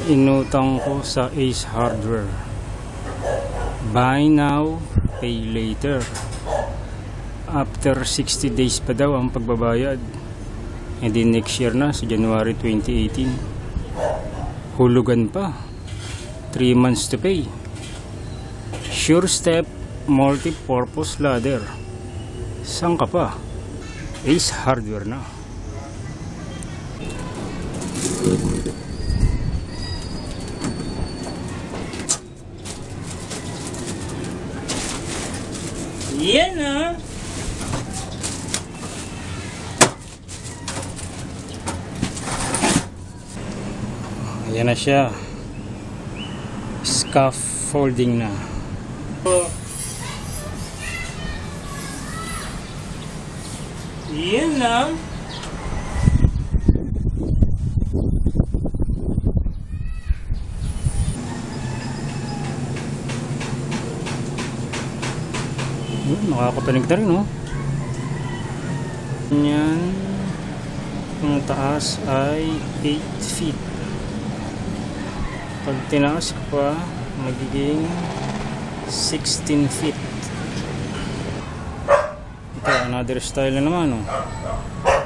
Inutang ko sa Ace Hardware. Buy now, pay later. After 60 days pa daw ang pagbabayad. And then next year na, sa January 2018. Hulugan pa. 3 months to pay. Sure Step Multi-Purpose Ladder. Saan ka pa? Ace Hardware na. Yan na. Ayan na siya. Scaffolding na. Yan na. Nakakapanig na rin, no? Yan. Ang taas ay 8 feet. Pag tinaas ko pa, magiging 16 feet. Ito, another style na naman, no?